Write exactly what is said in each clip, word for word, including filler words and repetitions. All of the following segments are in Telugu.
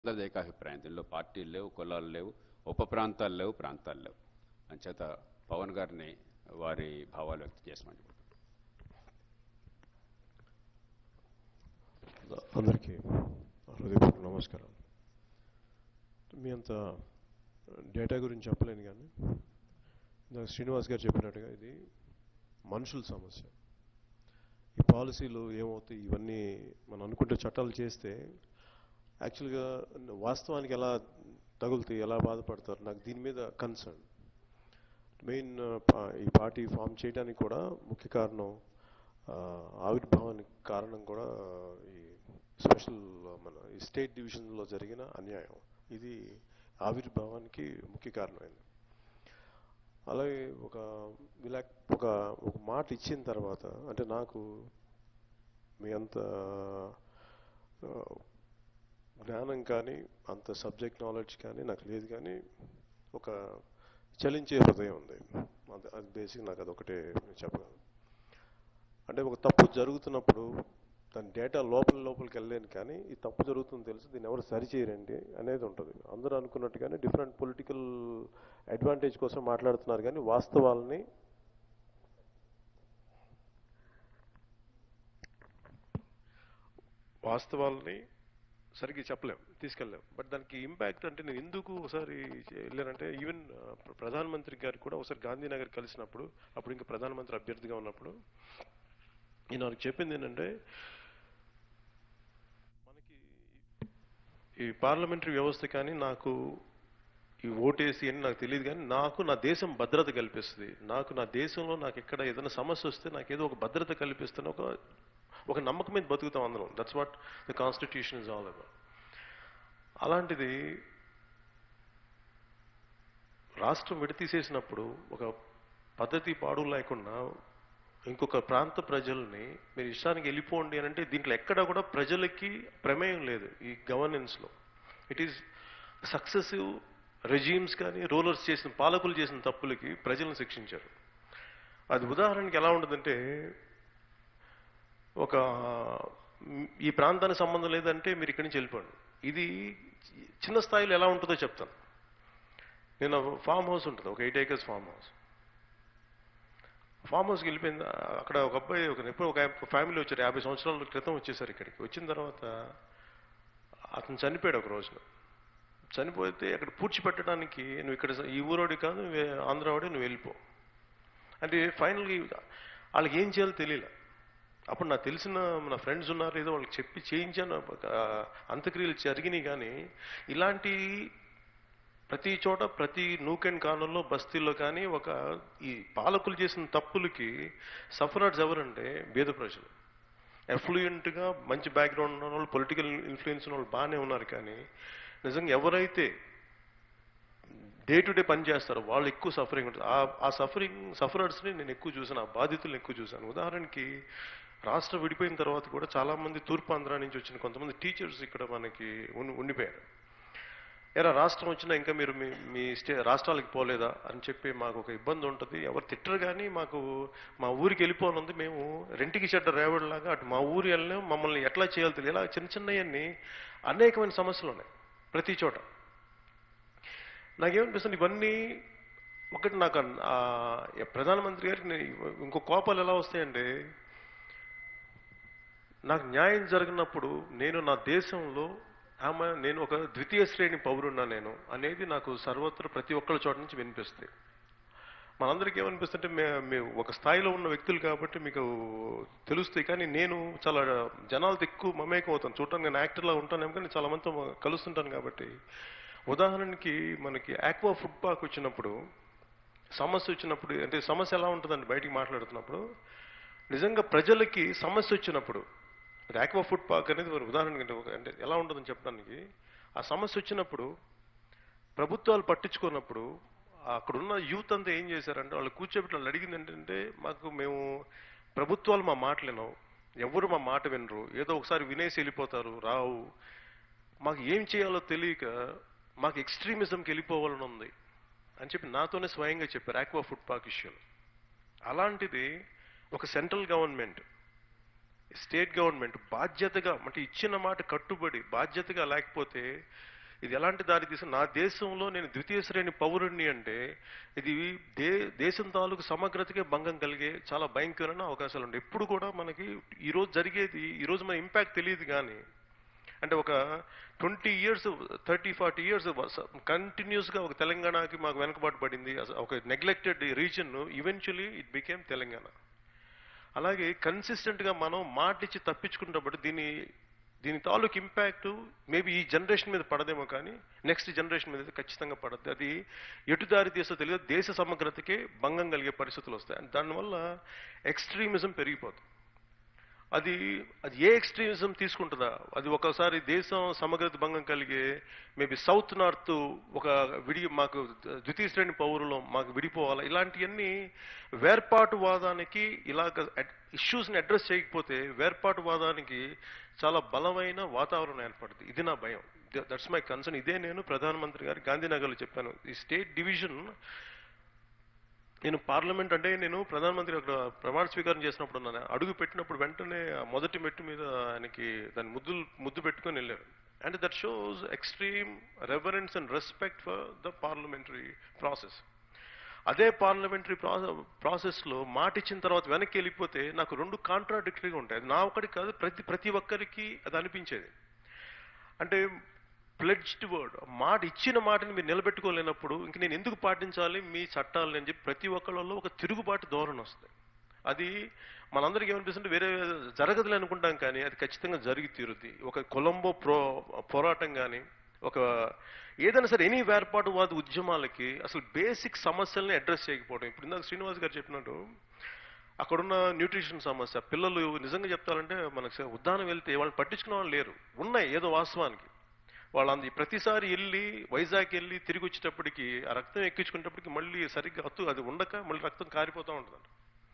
అందరిది ఏకాభిప్రాయం. దీనిలో పార్టీలు లేవు, కులాలు లేవు, ఉప ప్రాంతాలు లేవు, ప్రాంతాలు లేవు. అంచేత పవన్ గారిని వారి భావాలు వ్యక్తం చేసామని. అందరికీ హృదయపూర్వక నమస్కారం. మీ అంత డేటా గురించి చెప్పలేను, కానీ ఇందాక శ్రీనివాస్ గారు చెప్పినట్టుగా ఇది మనుషుల సమస్య. ఈ పాలసీలు ఏమవుతాయి, ఇవన్నీ మనం అనుకుంటే చట్టాలు చేస్తే యాక్చువల్గా వాస్తవానికి ఎలా తగులుతాయి, ఎలా బాధపడతారు, నాకు దీని మీద కన్సర్న్. మెయిన్ ఈ పార్టీ ఫామ్ చేయడానికి కూడా ముఖ్య కారణం, ఆవిర్భావానికి కారణం కూడా ఈ స్పెషల్ మన ఈ స్టేట్ డివిజన్లో జరిగిన అన్యాయం. ఇది ఆవిర్భావానికి ముఖ్య కారణమైంది. అలాగే ఒక ఇలా ఒక ఒక మాట ఇచ్చిన తర్వాత, అంటే నాకు మీ అంత జ్ఞానం కానీ అంత సబ్జెక్ట్ నాలెడ్జ్ కానీ నాకు లేదు, కానీ ఒక చలించే హృదయం ఉంది. అది అది బేసిక్, నాకు అదొకటే చెప్పగలను. అంటే ఒక తప్పు జరుగుతున్నప్పుడు దాని డేటా లోపల లోపలికి వెళ్ళలేను, కానీ ఈ తప్పు జరుగుతుందని తెలుసు, దీన్ని ఎవరు సరిచేయరండి అనేది ఉంటుంది. అందరూ అనుకున్నట్టుగానే డిఫరెంట్ పొలిటికల్ అడ్వాంటేజ్ కోసం మాట్లాడుతున్నారు, కానీ వాస్తవాలని వాస్తవాలని సరిగ్గా చెప్పలేం, తీసుకెళ్ళలేం. బట్ దానికి ఇంపాక్ట్ అంటే నేను ఎందుకు ఒకసారి వెళ్ళానంటే, ఈవెన్ ప్రధానమంత్రి గారు కూడా ఒకసారి గాంధీనగర్ కలిసినప్పుడు, అప్పుడు ఇంకా ప్రధానమంత్రి అభ్యర్థిగా ఉన్నప్పుడు నేను నాకు చెప్పింది ఏంటంటే, మనకి ఈ పార్లమెంటరీ వ్యవస్థ కానీ నాకు ఈ ఓటేసి అని నాకు తెలియదు, కానీ నాకు నా దేశం భద్రత కల్పిస్తుంది. నాకు నా దేశంలో నాకు ఎక్కడ ఏదైనా సమస్య వస్తే నాకు ఏదో ఒక భద్రత కల్పిస్తున్న ఒక ఒక నమ్మకం మీద బతుకుతాం అందరం. That's what the constitution is all about. అలాంటిది రాష్ట్రం విడతీసేసినప్పుడు ఒక పద్ధతి పాడు లేకుండా ఇంకొక ప్రాంత ప్రజల్ని మీరు ఇష్టానికి వెళ్ళిపోండి అని అంటే, దీంట్లో ఎక్కడా కూడా ప్రజలకి ప్రమేయం లేదు ఈ గవర్నెన్స్లో. ఇట్ ఈస్ సక్సెసివ్ రెజీమ్స్ కానీ రూలర్స్ చేసిన పాలకులు చేసిన తప్పులకి ప్రజలను శిక్షించారు. అది ఉదాహరణకి ఎలా ఉంటుందంటే, ఒక ఈ ప్రాంతానికి సంబంధం లేదంటే మీరు ఇక్కడి నుంచి వెళ్ళిపోండి. ఇది చిన్న స్థాయిలో ఎలా ఉంటుందో చెప్తాను. నేను ఫామ్ హౌస్ ఉంటుంది, ఒక eight acres farm house. Farm హౌస్కి వెళ్ళిపోయింది. అక్కడ ఒక అబ్బాయి ఒక ఎప్పుడు ఒక ఫ్యామిలీ వచ్చారు, యాభై సంవత్సరాల క్రితం వచ్చేసారు ఇక్కడికి. వచ్చిన తర్వాత అతను చనిపోయాడు ఒక రోజున. చనిపోతే అక్కడ పూడ్చిపెట్టడానికి నువ్వు ఇక్కడ ఈ ఊరోడి కాదు, నువ్వు ఆంధ్రావాడి, నువ్వు వెళ్ళిపో అంటే ఫైనల్గా వాళ్ళకి ఏం చేయాలో తెలియలే. అప్పుడు నాకు తెలిసిన నా ఫ్రెండ్స్ ఉన్నారు, ఏదో వాళ్ళకి చెప్పి చేయించాను, అంత్యక్రియలు జరిగినాయి. కానీ ఇలాంటి ప్రతి చోట ప్రతి నూక్ అండ్ కార్నర్లో బస్తీల్లో కానీ ఒక ఈ పాలకులు చేసిన తప్పులకి సఫరర్స్ ఎవరంటే పేద ప్రజలు. ఎఫ్లూయెంట్గా మంచి బ్యాక్గ్రౌండ్ ఉన్న వాళ్ళు, పొలిటికల్ ఇన్ఫ్లుయెన్స్ ఉన్న వాళ్ళు బాగానే ఉన్నారు, కానీ నిజంగా ఎవరైతే డే టు డే పని చేస్తారో వాళ్ళు ఎక్కువ సఫరింగ్ ఉంటుంది. ఆ సఫరింగ్ సఫరర్స్ని నేను ఎక్కువ చూశాను, ఆ బాధితులను ఎక్కువ చూశాను. ఉదాహరణకి రాష్ట్రం విడిపోయిన తర్వాత కూడా చాలామంది తూర్పాంధ్ర నుంచి వచ్చిన కొంతమంది టీచర్స్ ఇక్కడ మనకి ఉండిపోయారు. ఎరా రాష్ట్రం వచ్చినా ఇంకా మీరు మీ మీ స్టే రాష్ట్రాలకు పోలేదా అని చెప్పి మాకు ఒక ఇబ్బంది ఉంటుంది. ఎవరు తిట్టరు, కానీ మాకు మా ఊరికి వెళ్ళిపోనుంది, మేము రెంటికి చెడ్డ రేవడిలాగా అటు మా ఊరు వెళ్ళలేం, మమ్మల్ని ఎట్లా చేయాలి తెలియదు. ఇలా చిన్న చిన్నవన్నీ అనేకమైన సమస్యలు ఉన్నాయి ప్రతి చోట. నాకేమనిపిస్తుంది, ఇవన్నీ ఒకటి నాకు ప్రధానమంత్రి గారికి ఇంకో కోపాలు ఎలా వస్తాయంటే, నాకు న్యాయం జరిగినప్పుడు నేను నా దేశంలో ఆమె నేను ఒక ద్వితీయ శ్రేణి పౌరున్నా నేను అనేది నాకు సర్వత్ర ప్రతి ఒక్కళ్ళ చోట నుంచి వినిపిస్తుంది. మనందరికీ ఏమనిపిస్తుంటే, మేము ఒక స్థాయిలో ఉన్న వ్యక్తులు కాబట్టి మీకు తెలుస్తాయి, కానీ నేను చాలా జనాలతో ఎక్కువ మమేకం అవుతాను. చూడటానికి నేను యాక్టర్లా ఉంటానేమో, కానీ చాలా మందితో కలుస్తుంటాను. కాబట్టి ఉదాహరణకి మనకి ఆక్వా ఫుడ్ పార్క్ వచ్చినప్పుడు సమస్య వచ్చినప్పుడు, అంటే సమస్య ఎలా ఉంటుందండి బయటికి మాట్లాడుతున్నప్పుడు, నిజంగా ప్రజలకి సమస్య వచ్చినప్పుడు ఆక్వా ఫుడ్ పార్క్ అనేది ఉదాహరణకి అంటే ఎలా ఉంటుందని చెప్పడానికి, ఆ సమస్య వచ్చినప్పుడు ప్రభుత్వాలు పట్టించుకున్నప్పుడు అక్కడున్న యూత్ అంతా ఏం చేశారంటే, వాళ్ళు కూర్చోబెట్టి వాళ్ళు అడిగింది ఏంటంటే, మాకు మేము ప్రభుత్వాలు మా మాట వినవు, ఎవరు మా మాట వినరు, ఏదో ఒకసారి వినేసి వెళ్ళిపోతారు, రావు, మాకు ఏం చేయాలో తెలియక మాకు ఎక్స్ట్రీమిజంకి వెళ్ళిపోవాలని ఉంది అని చెప్పి నాతోనే స్వయంగా చెప్పారు ఆక్వా ఫుడ్ పార్క్ ఇష్యూలో. అలాంటిది ఒక సెంట్రల్ గవర్నమెంట్, స్టేట్ గవర్నమెంట్ బాధ్యతగా, అంటే ఇచ్చిన మాట కట్టుబడి బాధ్యతగా లేకపోతే ఇది ఎలాంటి దారి తీసి నా దేశంలో నేను ద్వితీయ శ్రేణి పౌరుణ్ణి అంటే ఇది దే దేశం తాలూకు సమగ్రతకే భంగం కలిగే చాలా భయంకరమైన అవకాశాలు ఉంటాయి. ఎప్పుడు కూడా మనకి ఈరోజు జరిగేది ఈరోజు మన ఇంపాక్ట్ తెలియదు, కానీ అంటే ఒక twenty years thirty forty years కంటిన్యూస్గా ఒక తెలంగాణకి మాకు వెనకబాటు పడింది, ఒక neglected region, eventually it became Telangana. అలాగే కన్సిస్టెంట్గా మనం మాటిచ్చి తప్పించుకున్నప్పుడు దీని దీని తాలూకు ఇంపాక్ట్ మేబీ ఈ జనరేషన్ మీద పడదేమో, కానీ నెక్స్ట్ జనరేషన్ మీద ఖచ్చితంగా పడద్దు. అది ఎటు దారి తీసో తెలియదు, దేశ సమగ్రతకే భంగం కలిగే పరిస్థితులు వస్తాయి. దానివల్ల ఎక్స్ట్రీమిజం పెరిగిపోతుంది. అది అది ఏ ఎక్స్ట్రీమిజం తీసుకుంటుందా, అది ఒకసారి దేశం సమగ్రత భంగం కలిగే మేబీ సౌత్ నార్త్ ఒక విడి మాకు ద్వితీయ శ్రేణి పౌరులు మాకు విడిపోవాలా, ఇలాంటివన్నీ వేర్పాటువాదానికి ఇలాగ ఇష్యూస్ని అడ్రస్ చేయకపోతే వేర్పాటువాదానికి చాలా బలమైన వాతావరణం ఏర్పడుతుంది. ఇది నా భయం, దట్స్ మై కన్సర్న్. ఇదే నేను ప్రధానమంత్రి గారి గాంధీనగర్లో చెప్పాను. ఈ స్టేట్ డివిజన్ నేను పార్లమెంట్ అంటే నేను ప్రధానమంత్రి అక్కడ ప్రమాణ స్వీకారం చేసినప్పుడు ఉన్నాను, అడుగు పెట్టినప్పుడు వెంటనే మొదటి మెట్టు మీద ఆయనకి దాన్ని ముద్దు ముద్దు పెట్టుకొని వెళ్ళారు. And that shows extreme reverence and respect for the parliamentary process. అదే పార్లమెంటరీ ప్రాసెస్లో మాట ఇచ్చిన తర్వాత వెనక్కి వెళ్ళిపోతే నాకు రెండు కాంట్రాడిక్టరీగా ఉంటాయి. అది నా ఒక్కడికి కాదు, ప్రతి ప్రతి ఒక్కరికి అది అనిపించేది. అంటే ప్లెడ్జ్డ్ వర్డ్, మాట ఇచ్చిన మాటని మీరు నిలబెట్టుకోలేనప్పుడు ఇంక నేను ఎందుకు పాటించాలి మీ చట్టాలని అని చెప్పి ప్రతి ఒక్కళ్ళలో ఒక తిరుగుబాటు ధోరణి వస్తుంది. అది మనందరికీ ఏమనిపిస్తుంటే వేరే జరగదులే అనుకుంటాం, కానీ అది ఖచ్చితంగా జరిగి తీరుద్ది. ఒక కొలంబో ప్రో పోరాటం కానీ ఒక ఏదైనా సరే ఎనీ వేర్పాటువాద ఉద్యమాలకి అసలు బేసిక్ సమస్యల్ని అడ్రస్ చేయకపోవడం. ఇప్పుడు ఇందాక శ్రీనివాస్ గారు చెప్పినట్టు అక్కడున్న న్యూట్రిషన్ సమస్య, పిల్లలు నిజంగా చెప్తారంటే మనకు ఉద్దానం వెళ్తే వాళ్ళు పట్టించుకునే వాళ్ళు లేరు, ఉన్నాయి ఏదో వాస్తవానికి. వాళ్ళంది ప్రతిసారి వెళ్ళి వైజాగ్ వెళ్ళి తిరిగి వచ్చేటప్పటికి ఆ రక్తం ఎక్కించుకునేటప్పటికి మళ్ళీ సరిగ్గా అత్తు అది ఉండక మళ్ళీ రక్తం కారిపోతూ ఉంటుంది.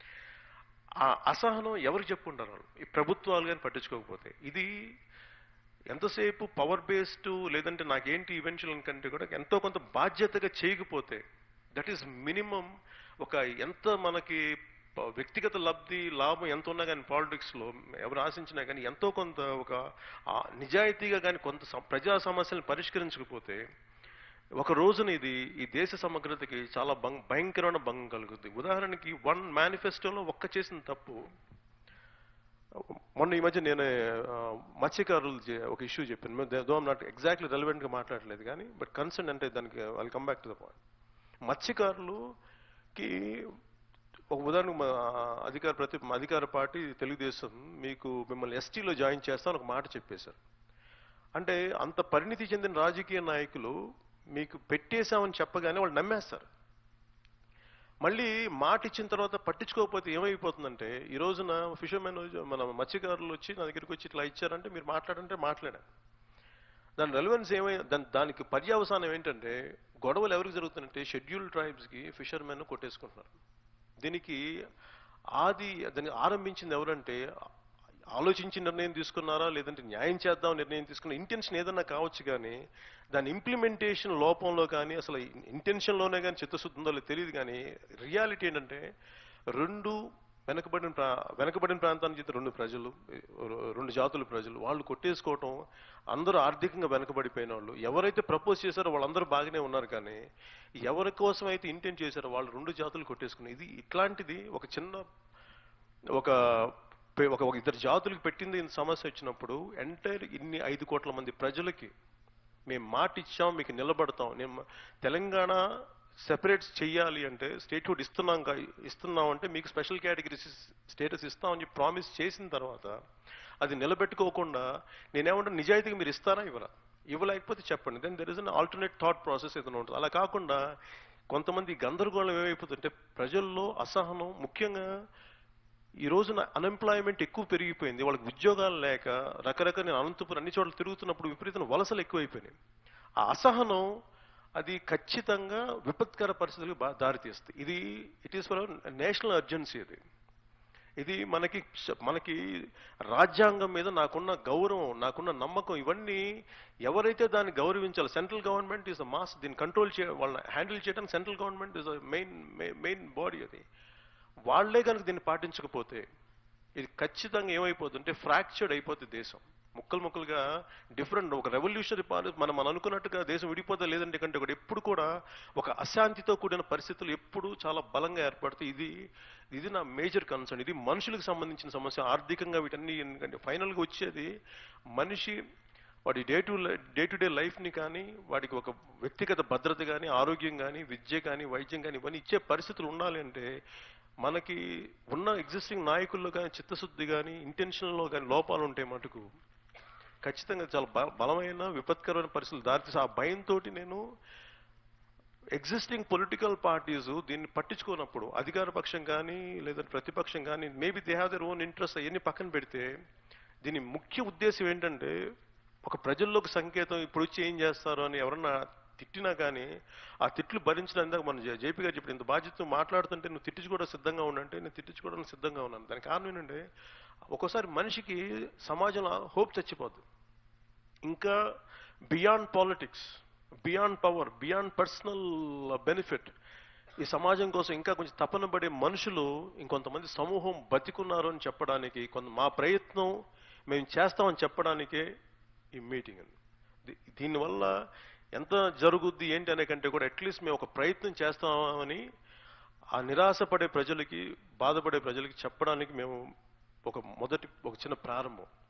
ఆ అసహనం ఎవరు చెప్పుకుంటారు వాళ్ళు, ఈ ప్రభుత్వాలు కానీ పట్టించుకోకపోతే. ఇది ఎంతసేపు పవర్ బేస్డ్ లేదంటే నాకేంటి ఈవెన్చువల్ కంటే కూడా ఎంతో కొంత బాధ్యతగా చేయకపోతే, దట్ ఈస్ మినిమం. ఒక ఎంత మనకి వ్యక్తిగత లబ్ధి లాభం ఎంత ఉన్నా కానీ పాలిటిక్స్లో ఎవరు ఆశించినా కానీ ఎంతో కొంత ఒక నిజాయితీగా కానీ కొంత ప్రజా సమస్యలను పరిష్కరించకపోతే ఒక రోజున ఇది ఈ దేశ సమగ్రతకి చాలా భయంకరమైన భంగం కలుగుతుంది. ఉదాహరణకి వన్ మేనిఫెస్టోలో ఒక్క చేసిన తప్పు, మొన్న ఈ మధ్య నేను మత్స్యకారులు ఒక ఇష్యూ చెప్పాను. దో ఐమ్ నాట్ ఎగ్జాక్ట్లీ రెలవెంట్గా మాట్లాడలేదు, కానీ బట్ కన్సర్న్ అంటే దానికి I'll come back to the point. మత్స్యకారులకి ఒక ఉదాహరణకు అధికార ప్రతి అధికార పార్టీ తెలుగుదేశం మీకు మిమ్మల్ని ఎస్టీలో జాయిన్ చేస్తామని ఒక మాట చెప్పేశారు. అంటే అంత పరిణితి చెందిన రాజకీయ నాయకులు మీకు పెట్టేశామని చెప్పగానే వాళ్ళు నమ్మేస్తారు. మళ్ళీ మాట ఇచ్చిన తర్వాత పట్టించుకోకపోతే ఏమైపోతుందంటే, ఈ రోజున ఫిషర్మెన్ మన మత్స్యకారులు వచ్చి నా దగ్గరికి వచ్చి ఇట్లా ఇచ్చారంటే మీరు మాట్లాడంటే మాట్లాడారు. దాని రెలవెన్స్ ఏమై దాని దానికి పర్యవసానం ఏంటంటే గొడవలు ఎవరికి జరుగుతుందంటే షెడ్యూల్డ్ ట్రైబ్స్కి ఫిషర్మెన్ కొట్టేసుకుంటున్నారు. దీనికి ఆది దాన్ని ఆరంభించింది ఎవరంటే ఆలోచించి నిర్ణయం తీసుకున్నారా లేదంటే న్యాయం చేద్దాం నిర్ణయం తీసుకున్న ఇంటెన్షన్ ఏదన్నా కావచ్చు, కానీ దాని ఇంప్లిమెంటేషన్ లోపంలో కానీ అసలు ఇంటెన్షన్లోనే కానీ చిత్తశుద్ధి ఉందో తెలియదు. కానీ రియాలిటీ ఏంటంటే రెండు వెనకబడిన ప్రా వెనకబడిన ప్రాంతానికి చెందిన రెండు ప్రజలు రెండు జాతుల ప్రజలు వాళ్ళు కొట్టేసుకోవటం, అందరూ ఆర్థికంగా వెనకబడిపోయిన వాళ్ళు ఎవరైతే ప్రపోజ్ చేశారో వాళ్ళందరూ బాగానే ఉన్నారు, కానీ ఎవరి కోసం అయితే ఇంటెంట్ చేశారో వాళ్ళు రెండు జాతులు కొట్టేసుకున్నారు. ఇది ఇట్లాంటిది ఒక చిన్న ఒక ఒక ఒక ఇద్దరు జాతులకు పెట్టింది సమస్య వచ్చినప్పుడు ఎంటైర్ ఇన్ని ఐదు కోట్ల మంది ప్రజలకి మేము మాట ఇచ్చాం మీకు నిలబడతాం, నేను తెలంగాణ సెపరేట్స్ చెయ్యాలి అంటే స్టేట్హుడ్ ఇస్తున్నాం ఇస్తున్నాం అంటే మీకు స్పెషల్ కేటగిరీ స్టేటస్ ఇస్తామని చెప్పి ప్రామిస్ చేసిన తర్వాత అది నిలబెట్టుకోకుండా నేనేమంటే నిజాయితీగా మీరు ఇస్తారా ఇవ్వరా, ఇవ్వలేకపోతే చెప్పండి, then there is an alternate thought process ఏదైనా ఉంటుంది. అలా కాకుండా కొంతమంది గందరగోళం ఏమైపోతుంటే ప్రజల్లో అసహనం, ముఖ్యంగా ఈ రోజున అన్ఎంప్లాయ్మెంట్ ఎక్కువ పెరిగిపోయింది, వాళ్ళకి ఉద్యోగాలు లేక రకరకాల నేను అనంతపురం అన్ని చోట్ల తిరుగుతున్నప్పుడు విపరీతమైన వలసలు ఎక్కువైపోయినాయి. ఆ అసహనం అది ఖచ్చితంగా విపత్కర పరిస్థితులకు దారితీస్తుంది. ఇది it is for national urgency. అది ఇది మనకి మనకి రాజ్యాంగం మీద నాకున్న గౌరవం, నాకున్న నమ్మకం, ఇవన్నీ ఎవరైతే దాన్ని గౌరవించాలి. Central government is the mass, దీన్ని కంట్రోల్ చే వాళ్ళని హ్యాండిల్ చేయడానికి central government is main main body. అది వాళ్లే కనుక దీన్ని పాటించకపోతే ఇది ఖచ్చితంగా ఏమైపోతుంటే ఫ్రాక్చర్డ్ అయిపోతుంది దేశం. ముక్కలు ముక్కలుగా డిఫరెంట్ ఒక రెవల్యూషనరీ పార్టీ మనం మనం అనుకున్నట్టుగా దేశం విడిపోతా లేదంటే కంటే కూడా ఎప్పుడు కూడా ఒక అశాంతితో కూడిన పరిస్థితులు ఎప్పుడు చాలా బలంగా ఏర్పడతాయి. ఇది ఇది నా మేజర్ కన్సర్న్. ఇది మనుషులకు సంబంధించిన సమస్య. ఆర్థికంగా వీటన్ని ఎందుకంటే ఫైనల్గా వచ్చేది మనిషి వాడి day to day to day లైఫ్ని కానీ, వాడికి ఒక వ్యక్తిగత భద్రత కానీ, ఆరోగ్యం కానీ, విద్య కానీ, వైద్యం కానీ ఇవన్నీ ఇచ్చే పరిస్థితులు ఉండాలి అంటే మనకి ఉన్న ఎగ్జిస్టింగ్ నాయకుల్లో కానీ చిత్తశుద్ధి కానీ ఇంటెన్షన్లో కానీ లోపాలు ఉంటే మటుకు ఖచ్చితంగా చాలా బ బలమైన విపత్కరమైన పరిస్థితులు దారితీసి ఆ భయంతో నేను ఎగ్జిస్టింగ్ పొలిటికల్ పార్టీస్ దీన్ని పట్టించుకోనప్పుడు అధికార పక్షం కానీ లేదంటే ప్రతిపక్షం కానీ maybe they have their own interest అవన్నీ పక్కన పెడితే దీని ముఖ్య ఉద్దేశం ఏంటంటే ఒక ప్రజల్లోకి సంకేతం ఇప్పుడు వచ్చి ఏం చేస్తారు అని ఎవరన్నా తిట్టినా కానీ ఆ తిట్లు భరించడానికి మన జేపీ గారు చెప్పిన ఇంత బాధ్యతతో మాట్లాడుతుంటే నువ్వు తిట్టించుకోవడం సిద్ధంగా ఉండంటే నేను తిట్టించుకోవడానికి సిద్ధంగా ఉన్నాను. దానికి కారణం ఏంటంటే ఒక్కోసారి మనిషికి సమాజంలో హోప్ చచ్చిపోద్ది. ఇంకా beyond politics, beyond power, beyond personal benefit ఈ సమాజం కోసం ఇంకా కొంచెం తపన పడే మనుషులు ఇంకొంతమంది సమూహం బతికున్నారు అని చెప్పడానికి కొంత మా ప్రయత్నం మేము చేస్తామని చెప్పడానికే ఈ మీటింగ్ అండి. దీనివల్ల ఎంత జరుగుద్ది ఏంటి అనే కంటే కూడా అట్లీస్ట్ మేము ఒక ప్రయత్నం చేస్తామని ఆ నిరాశపడే ప్రజలకి, బాధపడే ప్రజలకి చెప్పడానికి మేము ఒక మొదటి ఒక చిన్న ప్రారంభం.